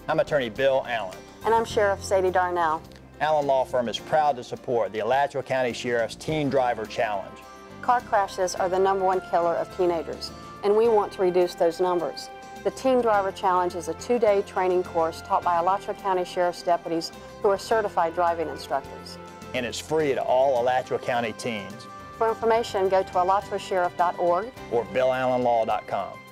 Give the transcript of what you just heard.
I'm attorney Bill Allen. And I'm Sheriff Sadie Darnell. Allen Law Firm is proud to support the Alachua County Sheriff's Teen Driver Challenge. Car crashes are the #1 killer of teenagers, and we want to reduce those numbers. The Teen Driver Challenge is a 2-day training course taught by Alachua County Sheriff's deputies who are certified driving instructors. And it's free to all Alachua County teens. For information, go to alachuasheriff.org or BillAllenLaw.com.